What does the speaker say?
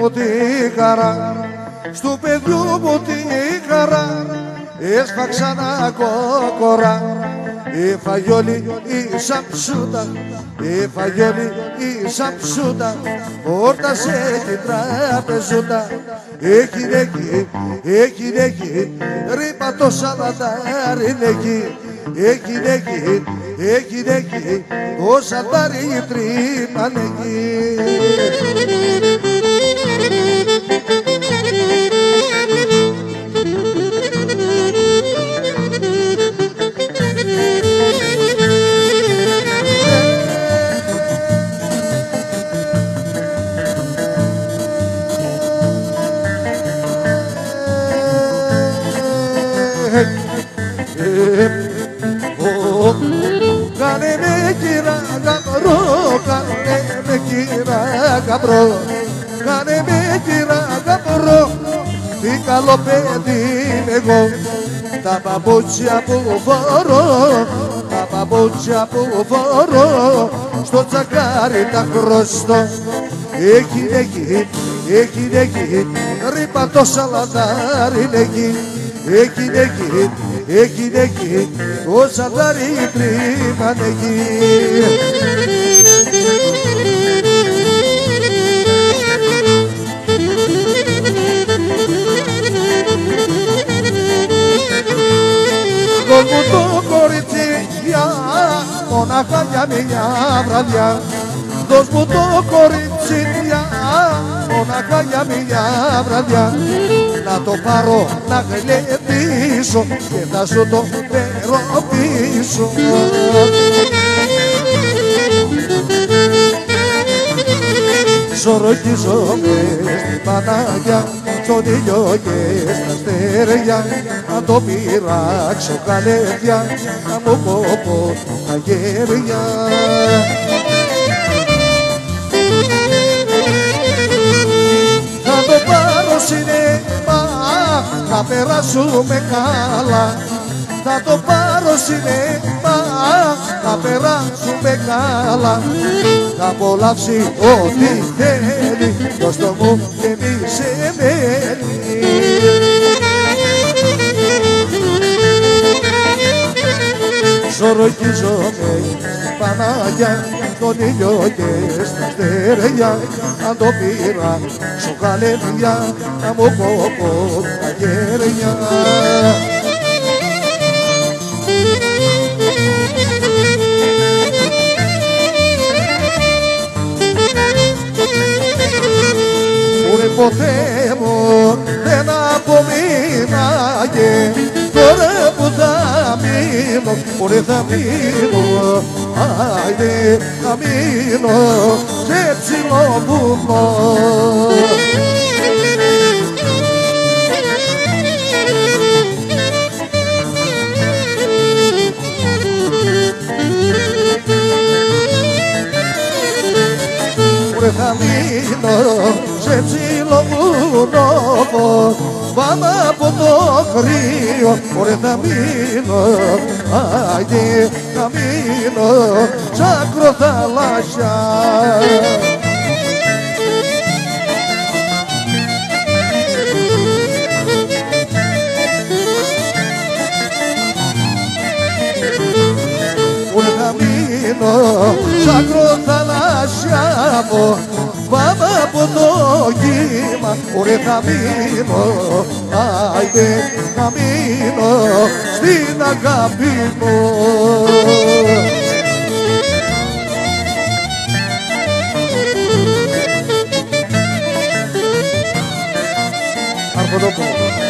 μου τη χαρά, στου παιδιού μου τη χαρά, έσφαξα ένα κόκορα. Η φαγιόλη η σαψούτα, η φαγιόλη η σαψούτα, πόρτασε την τραπεζούτα. Έχει, ρίπα το σαλατάρι νεκί. Έχει, το σαλατάρι τρύπανε εκεί. Κάνε με κύρα γαμπρό, κάνε με κύρα γαμπρό, κάνε με κύρα γαμπρό, τι καλό παιδί είμαι εγώ. Τα παπούτσια που φορώ, τα παπούτσια που φορώ, στο τσακάρι τα χρωστώ. Έχει, ρίπα το σαλατάρι νεκί. Έχει, το σαλατάρι τρύπανε εκεί. Δώσ' μου το κορίτσι μονάχα για μια βραδιά. Δώσ' μου το κορίτσι μονάχα για μια βραδιά. Να το πάρω να γλεντήσω και θα σου το φέρω πίσω. Σοροκίζομαι στην Παναγιά, στον ήλιο και στα αστέρια. Να το πειράξω καλέδια, να μου κόβω τα γέρια. Θα το πάρω σινέμα, να περάσουμε καλά. Θα το πάρω σινέμα, να περάσουμε καλά. Θα απολαύσει ό,τι θέλει, δώστο μου και μη σε μένει. Σοροκίζομαι στην Παναγιά, στον ήλιο και στα αστέρια. Αν το πειράξω καλέδια, να μου κόβω τα γέρια. Ποτέ μου δεν απομείναγε, τώρα που θα μείνω, ωραία θα μείνω, άιντε θα μείνω σε ψηλό βουνό. Ωραία θα μείνω σε ψηλό βουνό, πάμε από το κρύο, ωραία θα μείνω, άιντε θα μείνω σαν ακροθαλάσσια. Ωραία θα μείνω σαν ακροθαλάσσια μου, πάμε από το κύμα, ωραία θα μείνω, άιντε θα μείνω στην αγάπη μου. Αρκοδόπουλο.